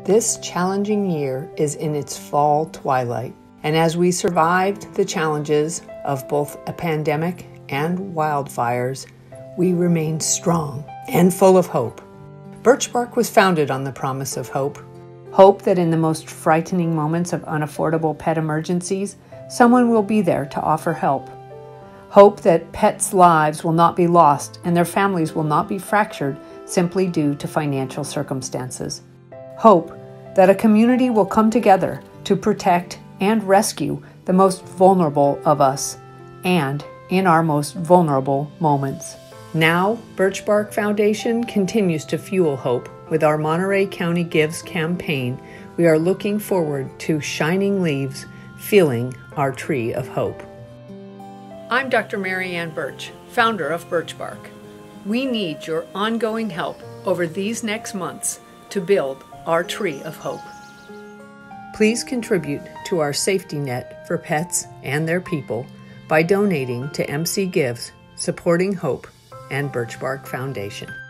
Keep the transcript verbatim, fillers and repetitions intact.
This challenging year is in its fall twilight, and as we survived the challenges of both a pandemic and wildfires, we remain strong and full of hope. Birch Bark was founded on the promise of hope. Hope that in the most frightening moments of unaffordable pet emergencies, someone will be there to offer help. Hope that pets' lives will not be lost and their families will not be fractured simply due to financial circumstances. Hope that a community will come together to protect and rescue the most vulnerable of us, and in our most vulnerable moments. Now, Birch Bark Foundation continues to fuel hope with our Monterey County Gives campaign. We are looking forward to shining leaves filling our tree of hope. I'm Doctor Mary Ann Birch, founder of Birch Bark. We need your ongoing help over these next months to build our tree of hope. Please contribute to our safety net for pets and their people by donating to M C Gives, supporting Hope, and Birch Bark Foundation.